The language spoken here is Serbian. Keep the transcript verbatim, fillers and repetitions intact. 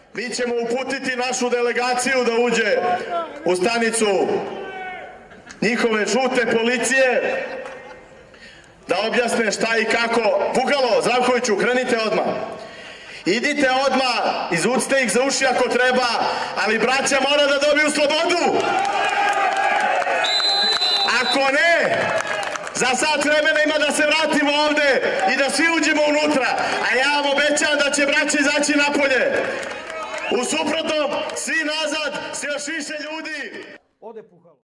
Mi ćemo uputiti našu delegaciju da uđe u stanicu njihove žute policije, da objasne šta i kako. Bugalo, Zdravkoviću, krenite odmah. Idite odmah, izvucite ih za uši ako treba, ali braća mora da dobiju slobodu. Ako ne, za sat vremena ima da se vratimo ovde i da svi uđemo unutra, a ja vam obećam da će braća izaći napolje. U suprotnom, svi nazad, s još više ljudi.